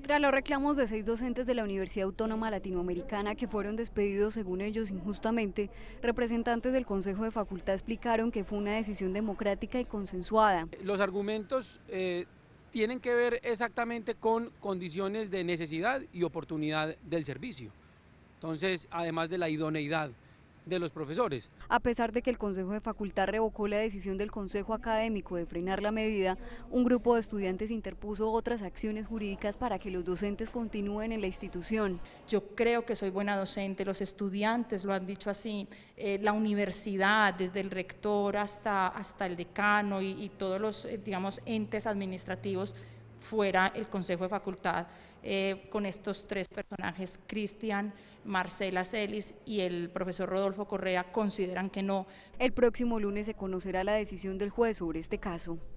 Tras los reclamos de 6 docentes de la Universidad Autónoma Latinoamericana que fueron despedidos según ellos injustamente, representantes del Consejo de Facultad explicaron que fue una decisión democrática y consensuada. Los argumentos tienen que ver exactamente con condiciones de necesidad y oportunidad del servicio. Entonces, además de la idoneidad de los profesores. A pesar de que el Consejo de Facultad revocó la decisión del Consejo Académico de frenar la medida, un grupo de estudiantes interpuso otras acciones jurídicas para que los docentes continúen en la institución. Yo creo que soy buena docente, los estudiantes lo han dicho así, la universidad, desde el rector hasta el decano y todos los digamos, entes administrativos, fuera el Consejo de Facultad, con estos tres personajes, Cristian, Marcela Celis y el profesor Rodolfo Correa, consideran que no. El próximo lunes se conocerá la decisión del juez sobre este caso.